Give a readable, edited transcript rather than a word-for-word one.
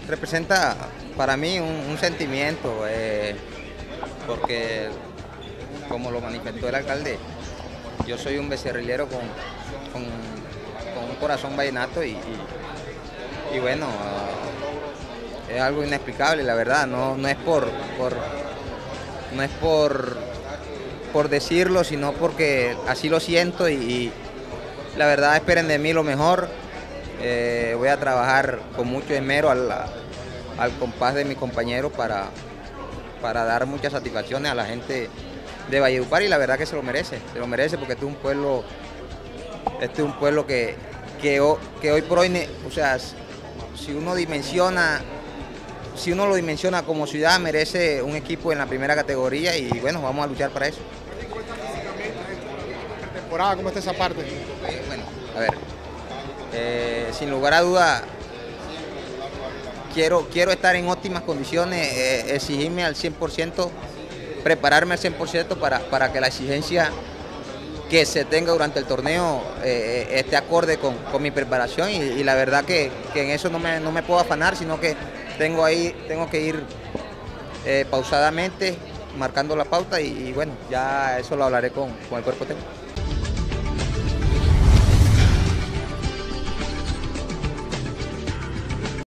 representa para mí un sentimiento, porque como lo manifestó el alcalde, yo soy un becerrilero con un corazón vallenato y bueno, es algo inexplicable, la verdad, no es no es por decirlo, sino porque así lo siento y la verdad esperen de mí lo mejor. Voy a trabajar con mucho esmero al compás de mis compañeros para dar muchas satisfacciones a la gente de Valledupar y la verdad que se lo merece porque este es un pueblo que hoy por hoy, o sea, si uno lo dimensiona como ciudad, merece un equipo en la primera categoría y bueno, vamos a luchar para eso. Temporada, ¿cómo está esa parte? Bueno, a ver, sin lugar a duda, quiero estar en óptimas condiciones, exigirme al 100%, prepararme al 100% para que la exigencia que se tenga durante el torneo esté acorde con mi preparación y la verdad que en eso no me puedo afanar, sino que tengo que ir pausadamente, marcando la pauta y bueno, ya eso lo hablaré con el cuerpo técnico.